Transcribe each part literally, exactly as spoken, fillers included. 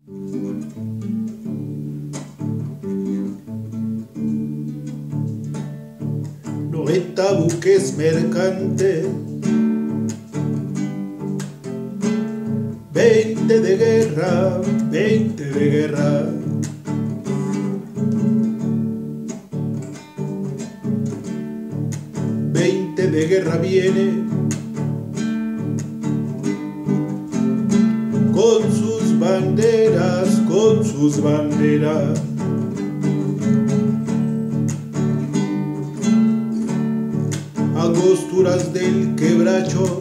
Noventa buques mercantes, veinte de guerra, veinte de guerra. Veinte de guerra viene con sus banderas, con sus banderas. Angosturas del quebracho,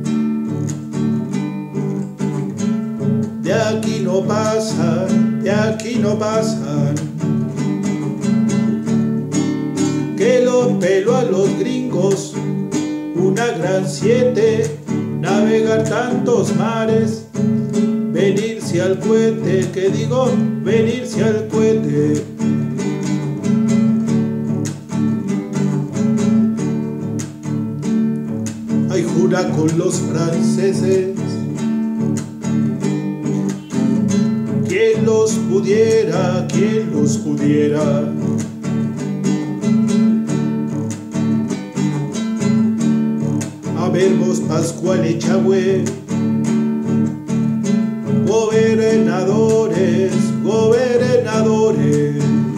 de aquí no pasan, de aquí no pasan. Que lo pelo a los gringos, una gran siete, navegar tantos mares, venirse al cohete, que digo, venirse al cohete. Ay, jura con los franceses, quien los pudiera, quien los pudiera. A ver vos, Pascual Echagüe, gobernadores, gobernadores.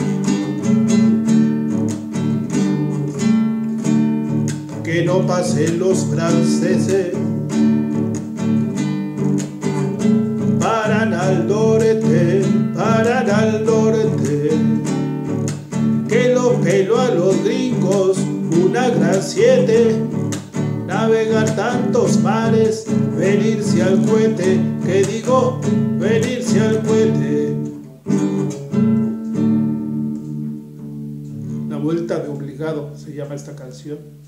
Que no pasen los franceses, paran al norte, paran al norte. Que lo pelo a los gringos, una gran siete, navegar tantos mares, venirse al cohete, que digo, venirse al cohete. Una vuelta de obligado se llama esta canción.